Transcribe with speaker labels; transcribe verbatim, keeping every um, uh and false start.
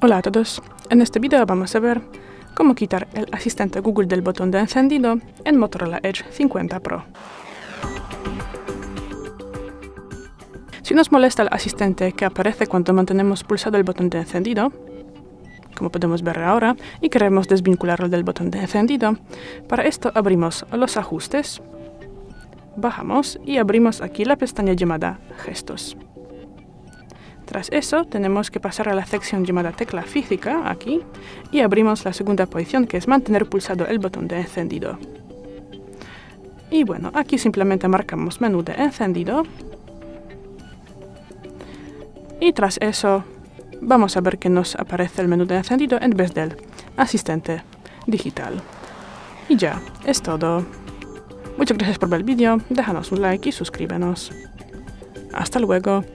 Speaker 1: Hola a todos, en este video vamos a ver cómo quitar el asistente Google del botón de encendido en Motorola Edge cincuenta Pro. Si nos molesta el asistente que aparece cuando mantenemos pulsado el botón de encendido, como podemos ver ahora, y queremos desvincularlo del botón de encendido, para esto abrimos los ajustes, bajamos y abrimos aquí la pestaña llamada Gestos. Tras eso, tenemos que pasar a la sección llamada Tecla física, aquí, y abrimos la segunda posición, que es mantener pulsado el botón de encendido. Y bueno, aquí simplemente marcamos menú de encendido. Y tras eso, vamos a ver que nos aparece el menú de encendido en vez del asistente digital. Y ya, es todo. Muchas gracias por ver el vídeo, déjanos un like y suscríbenos. Hasta luego.